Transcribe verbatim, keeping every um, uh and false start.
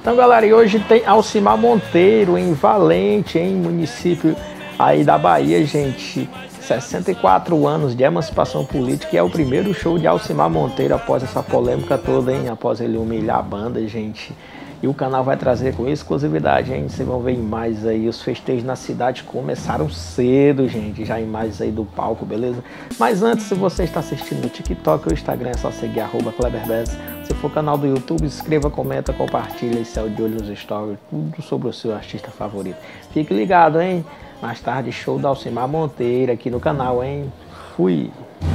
Então, galera, e hoje tem Alcimar Monteiro em Valente, em município aí da Bahia, gente. sessenta e quatro anos de emancipação política e é o primeiro show de Alcimar Monteiro após essa polêmica toda, hein? Após ele humilhar a banda, gente. E o canal vai trazer com exclusividade, hein? Vocês vão ver imagens aí. Os festejos na cidade começaram cedo, gente. Já imagens aí do palco, beleza? Mas antes, se você está assistindo no TikTok ou Instagram, é só seguir arroba KleberBez. Se for canal do YouTube, inscreva, comenta, compartilha e saiu de olho nos stories. Tudo sobre o seu artista favorito. Fique ligado, hein? Mais tarde, show da Alcimar Monteiro aqui no canal, hein? Fui!